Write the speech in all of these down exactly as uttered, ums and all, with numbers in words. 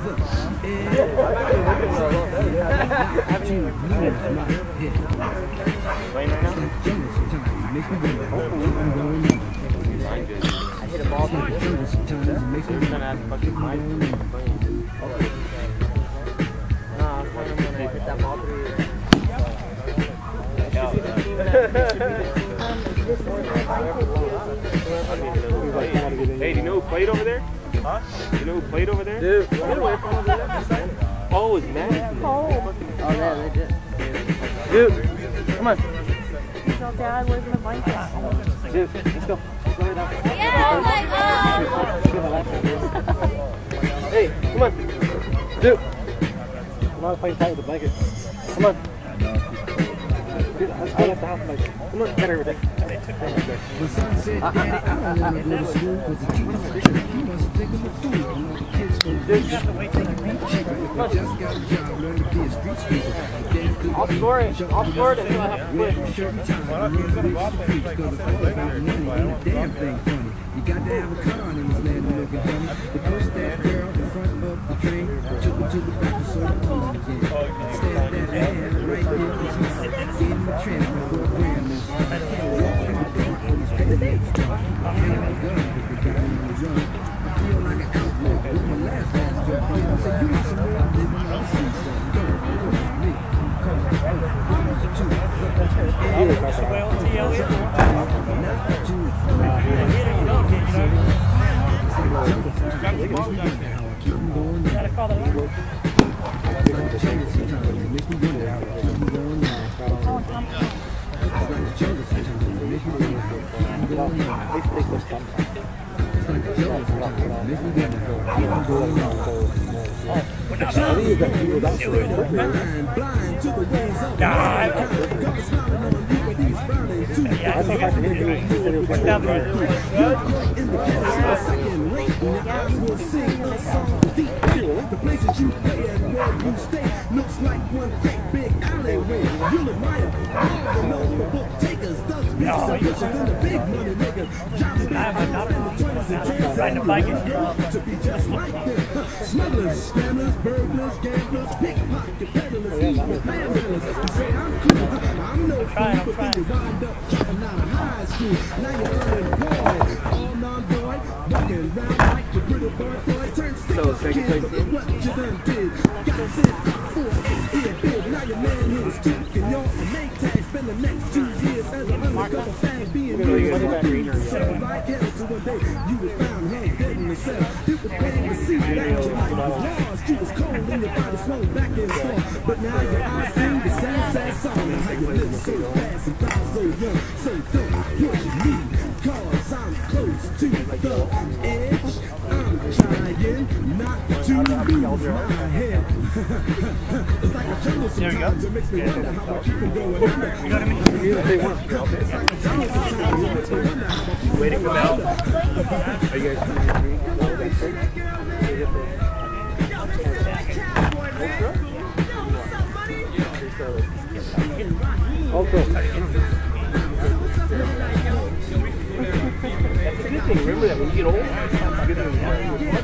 I hit a ball through this. Sometimes it makes me have fucking mind. No, I was talking when I hit that ball through. Hey, do you know who played over there? Huh? Do you know who played over there? Dude, get away from over there. Oh, it's Matt. Oh, yeah, they did. Dude, come on. So Dad, where's my blanket? Dude, let's go. Let's go right now. Yeah, Hey, come on. Dude. I'm not playing tight with the blanket. Come on. Dude, let's go at the house blanket. Come on, get her with it. When son said, Daddy, I don't want to go to school because the teacher's strict. He must think I'm a fool. And all the kids go to Dude, you have to wait till you reach cheaper. If I just got a job, learn to be a street sweeper. I'll score it. I'll score it until I have to quit. Certain times, I run the streets because the thought about money ain't a damn thing funny. You got to have a car in this land to look at dummy. They pushed that girl in front of the train, took her to the back and saw the home again. Stared that man right there in his mouth. Gave him a transfer for a grand miss. I can't walk in the paint for these payments. I have a gun if they got me on the run. I feel like an outlaw with my last last job. I said, you want some more? I'm living on the seaside. Don't go with me. Come on, I'm the two. That's the way O T L is. Not two. Gotta call the number. Yeah, I think I can hear you. What's down there? The places you play and where you stay looks like one great big alleyway. You'll admire all the notable takers, thugs, bitches, and bitches, and the big money makers. Jobs spend twenties and tens and to be just like them. Smugglers, scammers, burglars, gamblers, pickpocket peddlers, thieves, landlords. You say I'm cool, I'm no fool, but then you wind up dropping out of high school. Now you're unemployed, all non-boy, walking around like your pretty boy boy. Turn So, second place in? what you done did. Got sent for an eight-year bid. Now your man here is talking. You're a make tag. Spend the next two years as an undercover fag being used. So like hell to one day you were found hung dead in the cell. You were paying to see that your life was lost. You was cold and your body swung back and forth. But now your eyes sing the same sad song. How you live so fast and die so young. So don't push me, cause I'm close to the edge. I'm trying not to lose my head. It's like a jungle sometimes. It makes me wonder how I keep from going under. You know what I mean? It's like a jungle sometimes. It makes me wonder how I keep from Waiting for going Mel. under. Are you guys coming to agree? Okay. That's a good thing. Remember that when you get old, it's good thing you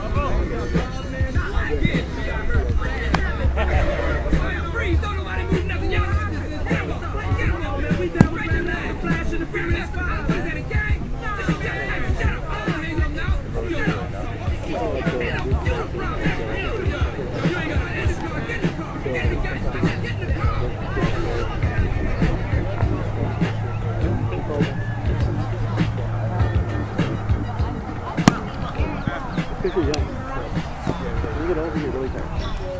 Because you're young. When you get older, you're really tired.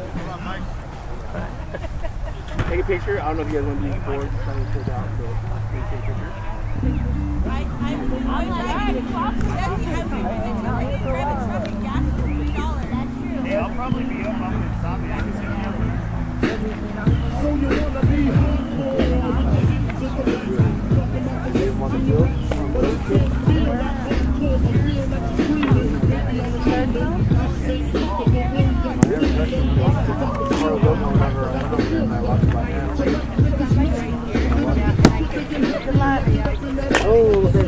take a picture. I don't know if you guys want to be bored. Just trying to sit down. So, can you take a picture? I, I, I'm like, Yeah, I'll probably be up. I'm going to stop it. I can see you. So you wanna be On the field? Oh, look at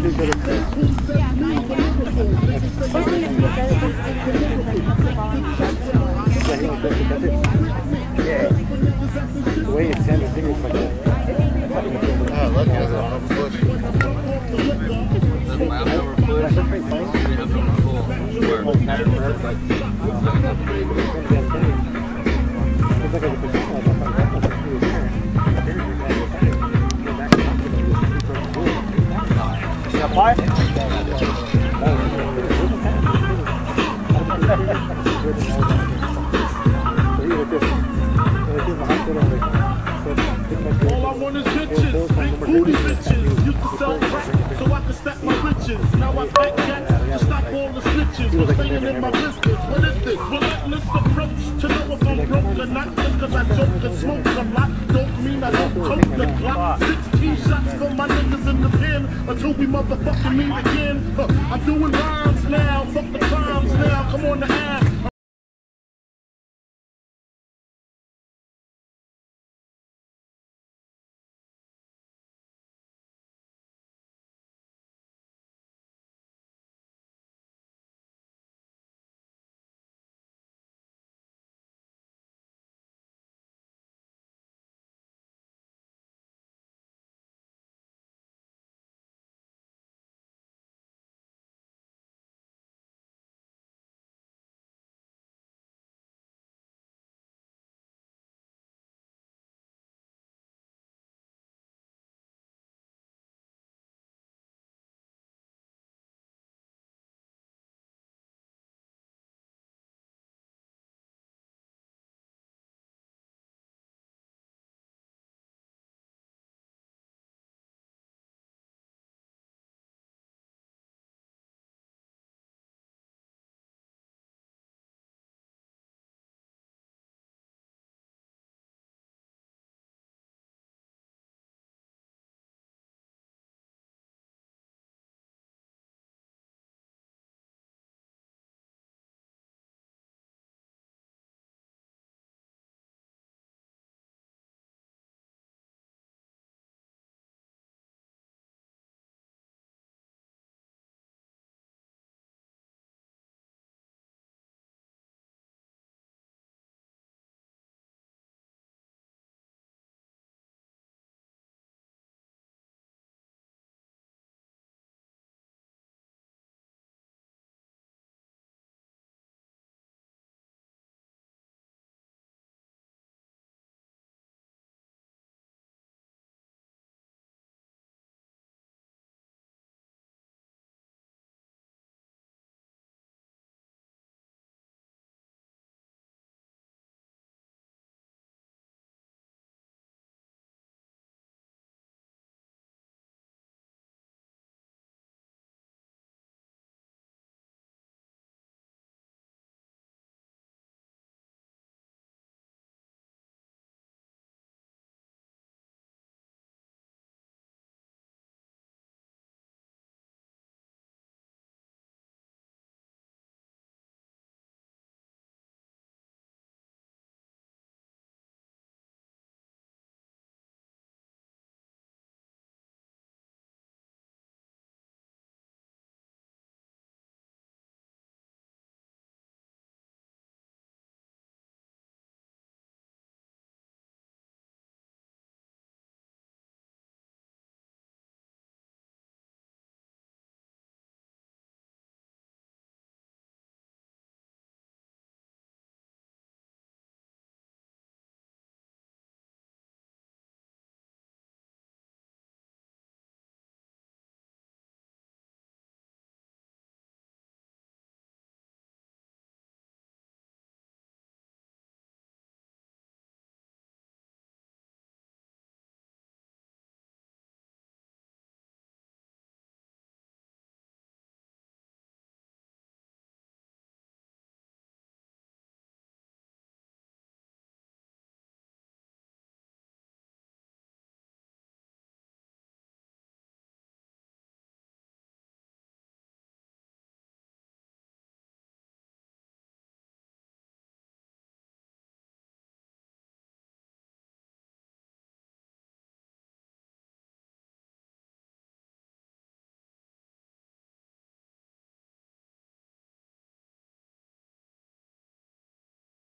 this. That's it. Yeah. The way it's handled, fingers like that. Ah, lucky I was on a push. Apply? All I want is bitches, big booty bitches. Used to sell crack so I could stack my riches. Now I pack cat to stop all the snitches. What's staying in my business? What is this? Relentless approach to know if I'm broke or not. Just cause I joke and smoke a lot don't mean I don't coke the clock. sixteen shots for my niggas in the pen until we motherfucking meet again. Huh, I'm doing rhymes now, fuck the crimes now. Come on the ass.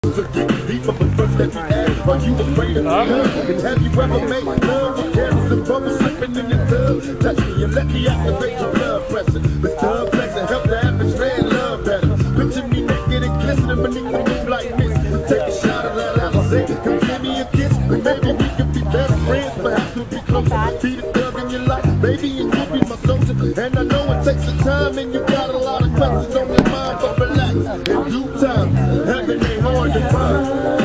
Deeper, but first let me ask, are you afraid of love? Have you ever made love with carrots and bubbles slipping in the tub? Touch me and let me activate your blood pressure. This blood pressure help the atmosphere and love better. Picture me naked and glistening beneath the moonlight mist. Take a shot of that Alizé, come give me a kiss. Maybe we could be better friends, perhaps we'll be closer. Be the thug in your life, baby, and you'll be my soldier. And I know it takes some time and you got a lot of questions on your mind, but relax, in due time, heaven ain't hard to find.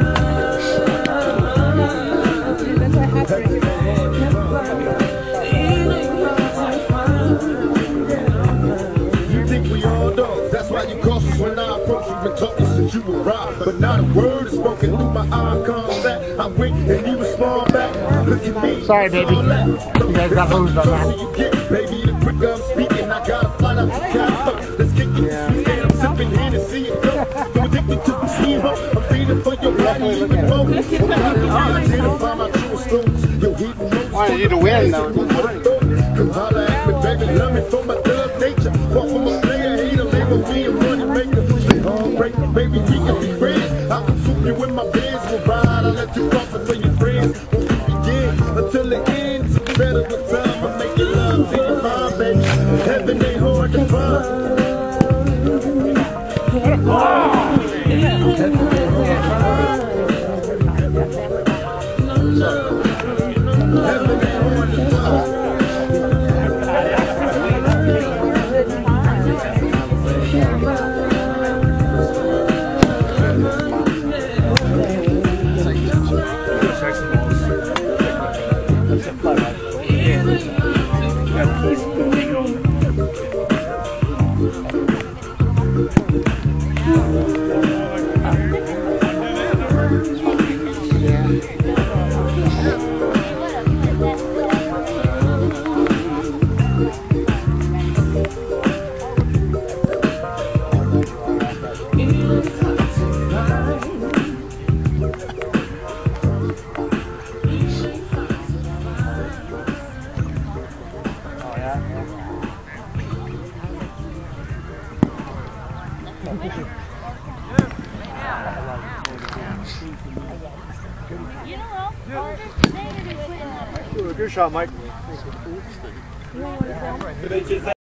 You think we all dogs, that's why you cautious when I approach you. Been talking since you arrived, but not a word is spoken through my eye contact. I wink and you respond back. Look at me. Sorry, baby. You guys got moved on that. You get, baby, the quicker I'm speaking, I gotta fly out to California. Let's kick it. Yeah. I'm sipping in and see it go. So addicted to the steam, I'm feeding for your body even more. Identify my true stones. Yo, hidden notes. Why you to win though? Come holla at me, baby, love me for my thug nature. Far from a player, hater, label me a money maker. Stay heartbreak, baby, we can be friends. I can swoop you when my bands will ride. I let you cross it for your friends. Won't we begin until the end? It's better with time. I make you love till you find, baby. Heaven ain't hard to find. Good shot, Mike.